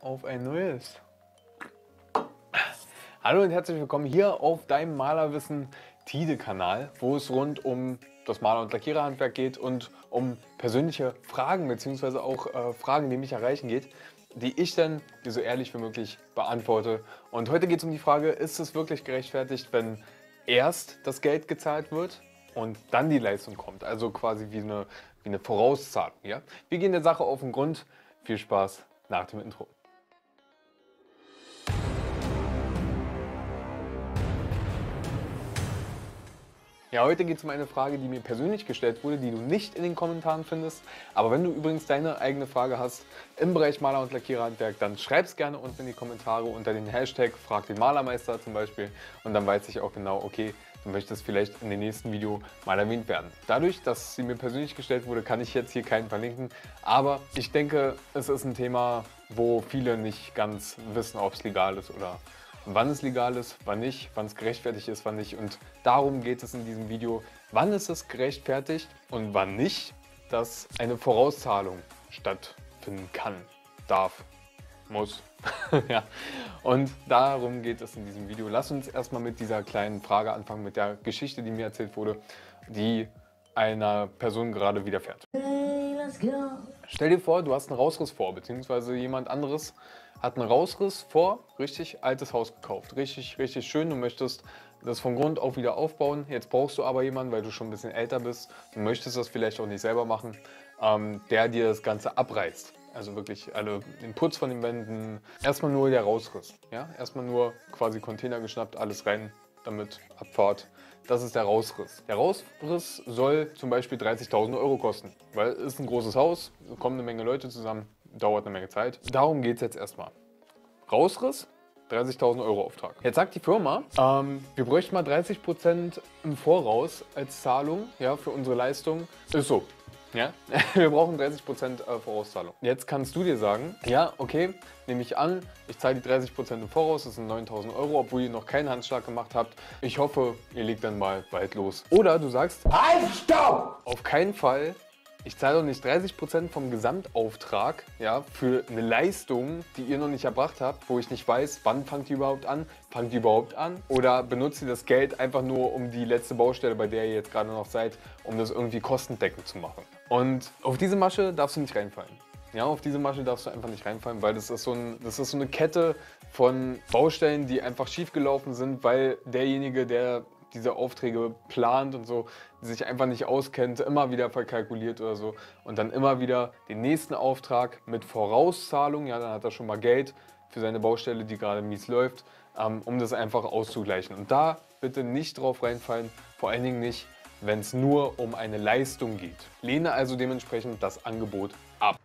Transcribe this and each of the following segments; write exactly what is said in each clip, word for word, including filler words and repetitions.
auf ein neues. Hallo und herzlich willkommen hier auf deinem Malerwissen Tide-Kanal, wo es rund um das Maler- und Lackiererhandwerk geht und um persönliche Fragen bzw. auch äh, Fragen, die mich erreichen geht, die ich dann dir so ehrlich wie möglich beantworte. Und heute geht es um die Frage, ist es wirklich gerechtfertigt, wenn erst das Geld gezahlt wird und dann die Leistung kommt? Also quasi wie eine, wie eine Vorauszahlung. Ja? Wir gehen der Sache auf den Grund. Viel Spaß nach dem Intro. Ja, heute geht es um eine Frage, die mir persönlich gestellt wurde, die du nicht in den Kommentaren findest. Aber wenn du übrigens deine eigene Frage hast im Bereich Maler- und Lackiererhandwerk, dann schreib es gerne unten in die Kommentare unter den Hashtag Frag den Malermeister zum Beispiel. Und dann weiß ich auch genau, okay, du möchtest vielleicht in dem nächsten Video mal erwähnt werden. Dadurch, dass sie mir persönlich gestellt wurde, kann ich jetzt hier keinen verlinken. Aber ich denke, es ist ein Thema, wo viele nicht ganz wissen, ob es legal ist oder wann es legal ist, wann nicht, wann es gerechtfertigt ist, wann nicht. Und darum geht es in diesem Video. Wann ist es gerechtfertigt und wann nicht, dass eine Vorauszahlung stattfinden kann, darf, muss. Ja. Und darum geht es in diesem Video. Lass uns erstmal mit dieser kleinen Frage anfangen, mit der Geschichte, die mir erzählt wurde, die einer Person gerade widerfährt. Hey, let's go. Stell dir vor, du hast einen Rausriss vor, beziehungsweise jemand anderes hat einen Rausriss vor, richtig altes Haus gekauft. Richtig, richtig schön. Du möchtest das von Grund auf wieder aufbauen. Jetzt brauchst du aber jemanden, weil du schon ein bisschen älter bist. Du möchtest das vielleicht auch nicht selber machen, ähm, der dir das Ganze abreißt. Also wirklich alle, den Putz von den Wänden. Erstmal nur der Rausriss. Ja? Erstmal nur quasi Container geschnappt, alles rein, damit Abfahrt. Das ist der Rausriss. Der Rausriss soll zum Beispiel dreißigtausend Euro kosten, weil es ist ein großes Haus, kommen eine Menge Leute zusammen, dauert eine Menge Zeit. Darum geht es jetzt erstmal. Rausriss, dreißigtausend Euro Auftrag. Jetzt sagt die Firma, ähm, wir bräuchten mal dreißig Prozent im Voraus als Zahlung, ja, für unsere Leistung. Ist so. Ja? Wir brauchen dreißig Prozent Vorauszahlung. Jetzt kannst du dir sagen, ja, okay, nehme ich an, ich zahle die dreißig Prozent im Voraus, das sind neuntausend Euro, obwohl ihr noch keinen Handschlag gemacht habt. Ich hoffe, ihr legt dann mal bald los. Oder du sagst, halt, stopp! Auf keinen Fall. Ich zahle doch nicht dreißig Prozent vom Gesamtauftrag, ja, für eine Leistung, die ihr noch nicht erbracht habt, wo ich nicht weiß, wann fangt ihr überhaupt an, fangt ihr überhaupt an oder benutzt ihr das Geld einfach nur, um die letzte Baustelle, bei der ihr jetzt gerade noch seid, um das irgendwie kostendeckend zu machen. Und auf diese Masche darfst du nicht reinfallen. Ja, auf diese Masche darfst du einfach nicht reinfallen, weil das ist so, ein, das ist so eine Kette von Baustellen, die einfach schief gelaufen sind, weil derjenige, der diese Aufträge plant und so, sich einfach nicht auskennt, immer wieder verkalkuliert oder so und dann immer wieder den nächsten Auftrag mit Vorauszahlung, ja, dann hat er schon mal Geld für seine Baustelle, die gerade mies läuft, ähm, um das einfach auszugleichen. Und da bitte nicht drauf reinfallen, vor allen Dingen nicht, wenn es nur um eine Leistung geht. Lehne also dementsprechend das Angebot ab.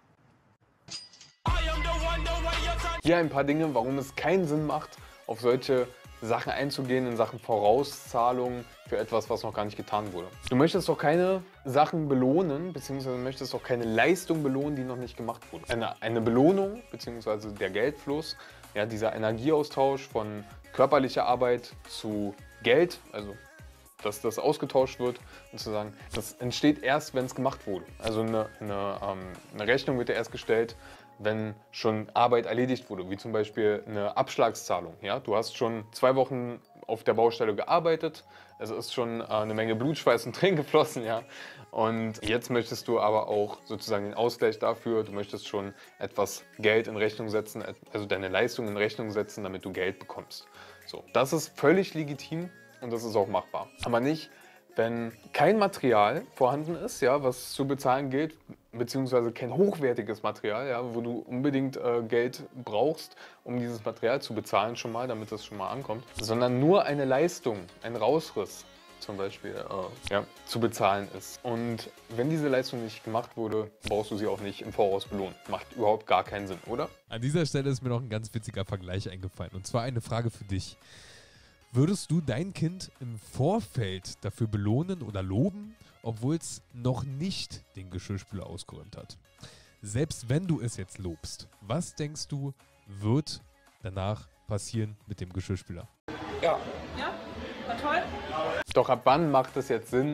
Hier ein paar Dinge, warum es keinen Sinn macht, auf solche Sachen einzugehen, in Sachen Vorauszahlungen für etwas, was noch gar nicht getan wurde. Du möchtest doch keine Sachen belohnen, beziehungsweise möchtest doch keine Leistung belohnen, die noch nicht gemacht wurde. Eine, eine Belohnung, beziehungsweise der Geldfluss, ja, dieser Energieaustausch von körperlicher Arbeit zu Geld, also dass das ausgetauscht wird und zu sagen, das entsteht erst, wenn es gemacht wurde. Also eine, eine, ähm, eine Rechnung wird ja erst gestellt, wenn schon Arbeit erledigt wurde, wie zum Beispiel eine Abschlagszahlung. Ja? Du hast schon zwei Wochen auf der Baustelle gearbeitet, es ist schon äh, eine Menge Blut, Schweiß und Tränen geflossen. Ja? Und jetzt möchtest du aber auch sozusagen den Ausgleich dafür, du möchtest schon etwas Geld in Rechnung setzen, also deine Leistung in Rechnung setzen, damit du Geld bekommst. So, das ist völlig legitim und das ist auch machbar. Aber nicht, wenn kein Material vorhanden ist, ja, was zu bezahlen gilt, beziehungsweise kein hochwertiges Material, ja, wo du unbedingt äh, Geld brauchst, um dieses Material zu bezahlen schon mal, damit das schon mal ankommt, sondern nur eine Leistung, ein Rausriss zum Beispiel, äh, ja, zu bezahlen ist. Und wenn diese Leistung nicht gemacht wurde, brauchst du sie auch nicht im Voraus belohnen. Macht überhaupt gar keinen Sinn, oder? An dieser Stelle ist mir noch ein ganz witziger Vergleich eingefallen. Und zwar eine Frage für dich. Würdest du dein Kind im Vorfeld dafür belohnen oder loben, obwohl es noch nicht den Geschirrspüler ausgeräumt hat? Selbst wenn du es jetzt lobst, was denkst du, wird danach passieren mit dem Geschirrspüler? Ja. Ja? War toll? Doch ab wann macht es jetzt Sinn,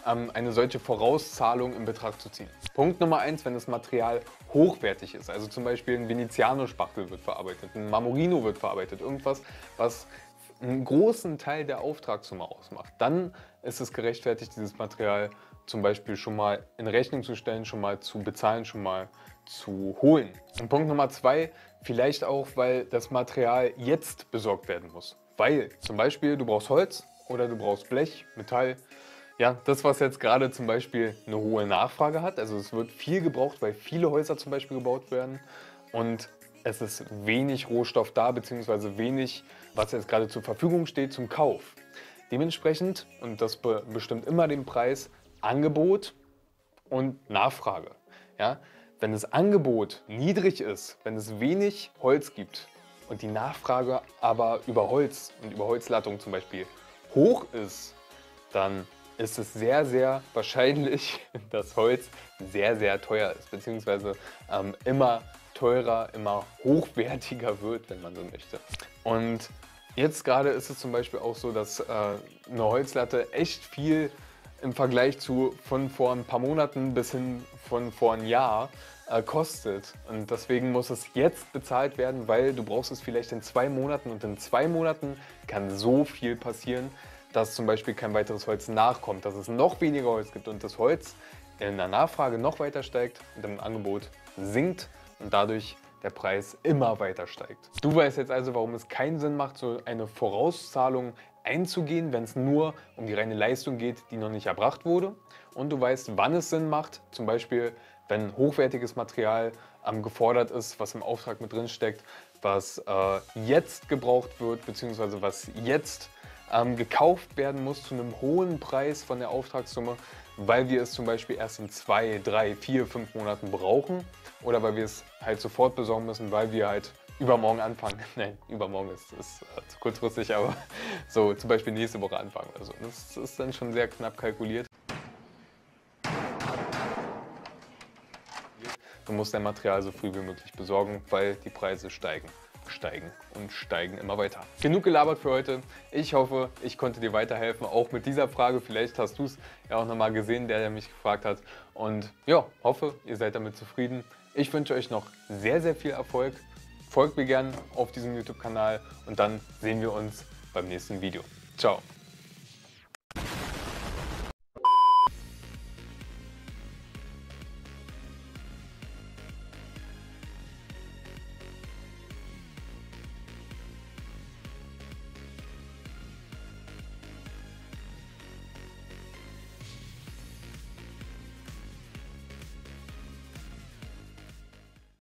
ähm, eine solche Vorauszahlung in Betracht zu ziehen. Punkt Nummer eins, wenn das Material hochwertig ist, also zum Beispiel ein Veneziano-Spachtel wird verarbeitet, ein Marmorino wird verarbeitet, irgendwas, was einen großen Teil der Auftragssumme ausmacht, dann ist es gerechtfertigt, dieses Material zum Beispiel schon mal in Rechnung zu stellen, schon mal zu bezahlen, schon mal zu holen. Und Punkt Nummer zwei, vielleicht auch, weil das Material jetzt besorgt werden muss. Weil zum Beispiel du brauchst Holz oder du brauchst Blech, Metall. Ja, das, was jetzt gerade zum Beispiel eine hohe Nachfrage hat, also es wird viel gebraucht, weil viele Häuser zum Beispiel gebaut werden und es ist wenig Rohstoff da, beziehungsweise wenig, was jetzt gerade zur Verfügung steht zum Kauf. Dementsprechend, und das be bestimmt immer den Preis, Angebot und Nachfrage. Ja? Wenn das Angebot niedrig ist, wenn es wenig Holz gibt und die Nachfrage aber über Holz und über Holzlattung zum Beispiel hoch ist, dann ist es sehr, sehr wahrscheinlich, dass Holz sehr, sehr teuer ist, beziehungsweise ähm, immer teurer, immer hochwertiger wird, wenn man so möchte. Und jetzt gerade ist es zum Beispiel auch so, dass äh, eine Holzlatte echt viel im Vergleich zu von vor ein paar Monaten bis hin von vor ein Jahr äh, kostet. Und deswegen muss es jetzt bezahlt werden, weil du brauchst es vielleicht in zwei Monaten und in zwei Monaten kann so viel passieren, dass zum Beispiel kein weiteres Holz nachkommt, dass es noch weniger Holz gibt und das Holz in der Nachfrage noch weiter steigt und im Angebot sinkt und dadurch der Preis immer weiter steigt. Du weißt jetzt also, warum es keinen Sinn macht, so eine Vorauszahlung einzugehen, wenn es nur um die reine Leistung geht, die noch nicht erbracht wurde. Und du weißt, wann es Sinn macht, zum Beispiel, wenn hochwertiges Material ähm, gefordert ist, was im Auftrag mit drin steckt, was äh, jetzt gebraucht wird, beziehungsweise was jetzt ähm, gekauft werden muss zu einem hohen Preis von der Auftragssumme, weil wir es zum Beispiel erst in zwei, drei, vier, fünf Monaten brauchen oder weil wir es halt sofort besorgen müssen, weil wir halt übermorgen anfangen. Nein, übermorgen ist, ist äh, zu kurzfristig, aber so zum Beispiel nächste Woche anfangen oder so. Das ist dann schon sehr knapp kalkuliert. Du musst dein Material so früh wie möglich besorgen, weil die Preise steigen, steigen und steigen immer weiter. Genug gelabert für heute. Ich hoffe, ich konnte dir weiterhelfen, auch mit dieser Frage. Vielleicht hast du es ja auch nochmal gesehen, der, der mich gefragt hat. Und ja, hoffe, ihr seid damit zufrieden. Ich wünsche euch noch sehr, sehr viel Erfolg. Folgt mir gerne auf diesem YouTube-Kanal und dann sehen wir uns beim nächsten Video. Ciao!